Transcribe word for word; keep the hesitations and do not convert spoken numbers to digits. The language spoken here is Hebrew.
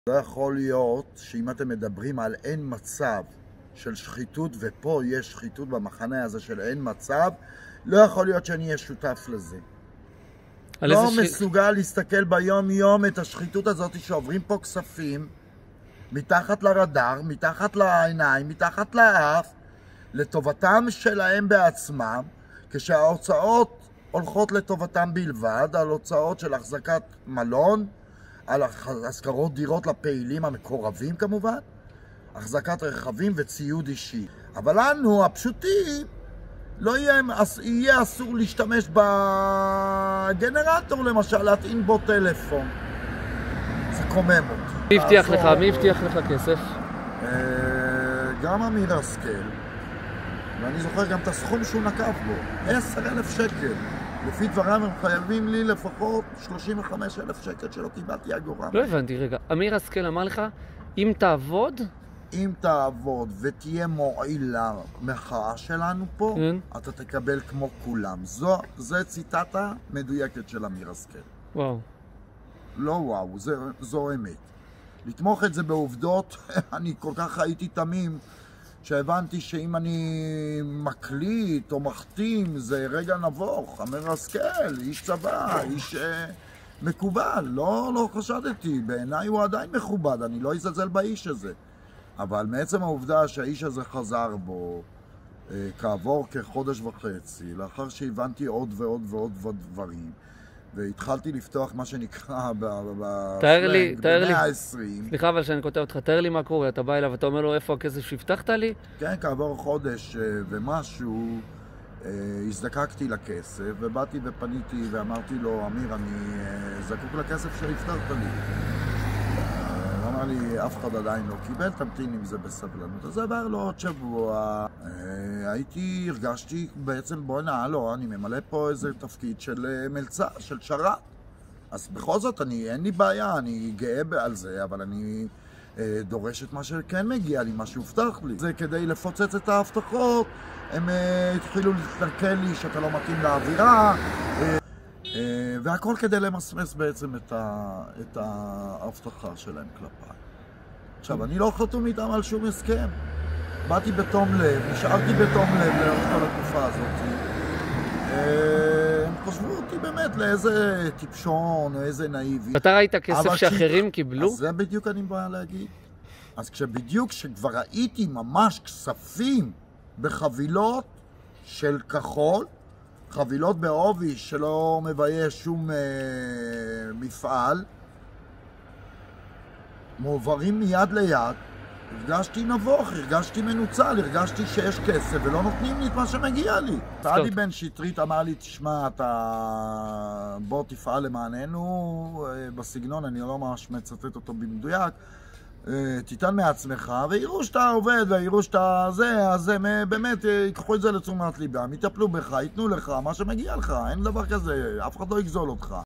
לא יכול להיות שאם אתם מדברים על אין מצב של שחיתות, ופה יש שחיתות במחנה הזה של אין מצב, לא יכול להיות שאני אהיה שותף לזה. לא ש... מסוגל להסתכל ביום יום את השחיתות הזאת שעוברים פה כספים מתחת לרדאר, מתחת לעיניים, מתחת לאף, לטובתם שלהם בעצמם, כשההוצאות הולכות לטובתם בלבד, על הוצאות של החזקת מלון, על השכרות דירות לפעילים המקורבים כמובן, החזקת רכבים וציוד אישי. אבל לנו, הפשוטים, לא יהיה, יהיה אסור להשתמש בגנרטור, למשל, להטעין בו טלפון. זה קומם אותי. מי הבטיח לך? מי הבטיח לך כסף? גם אמיר השכל. ואני זוכר גם את הסכום שהוא נקב בו. עשרת אלפים שקל. לפי דברם הם חייבים לי לפחות שלושים וחמישה אלף שקל שלא קיבלתי אגורה. לא הבנתי, רגע. אמיר השכל אמר לך, אם תעבוד... אם תעבוד ותהיה מועיל למחאה שלנו פה, כן. אתה תקבל כמו כולם. זו, זו ציטטה מדויקת של אמיר השכל. וואו. לא וואו, זה, זו אמת. לתמוך את זה בעובדות, אני כל כך הייתי תמים, שהבנתי שאם אני מקליט או מחתים, זה רגע נבוך. אמיר השכל, איש צבא, איש uh, מקובל. לא, לא חשדתי, בעיניי הוא עדיין מכובד, אני לא אזלזל באיש הזה. אבל מעצם העובדה שהאיש הזה חזר בו אה, כעבור כחודש וחצי, לאחר שהבנתי עוד ועוד ועוד דברים, והתחלתי לפתוח מה שנקרא בפלנג, ב-מאה ועשרים. סליחה אבל שאני כותב אותך, תאר לי מה קורה, אתה בא אליו ואתה אומר לו איפה הכסף שהבטחת לי? כן, כעבור חודש אה, ומשהו, אה, הזדקקתי לכסף, ובאתי ופניתי ואמרתי לו, אמיר, אני אה, זקוק לכסף שהבטחת לי. אמר לי, אף אחד עדיין לא קיבל, תמתין עם זה בסבלנות. אז עבר לו עוד שבוע, הייתי, הרגשתי בעצם, בוא נעה לו, אני ממלא פה איזה תפקיד של מלצה, של שרת. אז בכל זאת, אני, אין לי בעיה, אני גאה על זה, אבל אני דורש את מה שכן מגיע לי, מה שהובטח לי. זה כדי לפוצץ את ההבטחות, הם התחילו להתנכל לי שאתה לא מתאים לאווירה, והכל כדי למסמס בעצם את, ה, את ההבטחה שלהם כלפיי. עכשיו, אני לא חתום איתם על שום הסכם. באתי בתום לב, נשארתי בתום לב לאורך כל התקופה הזאת. הם חשבו אותי באמת לאיזה טיפשון או איזה נאיבי. אתה ראית כסף שאחרים ש... קיבלו? אז זה בדיוק אני בא להגיד. אז כשבדיוק כשכבר ראיתי ממש כספים בחבילות של כחול, חבילות בעובי שלא מבייש שום אה, מפעל, מועברים מיד ליד, הרגשתי נבוך, הרגשתי מנוצל, הרגשתי שיש כסף ולא נותנים לי את מה שמגיע לי. סעדי בן שטרית אמר לי, תשמע, אתה בוא תפעל למעננו בסגנון, אני לא ממש מצטט אותו במדויק, תיתן מעצמך, ויראו שאתה עובד, ויראו שאתה זה, אז הם באמת ייקחו את זה לתשומת ליבם, יטפלו בך, ייתנו לך מה שמגיע לך, אין דבר כזה, אף אחד לא יגזול אותך.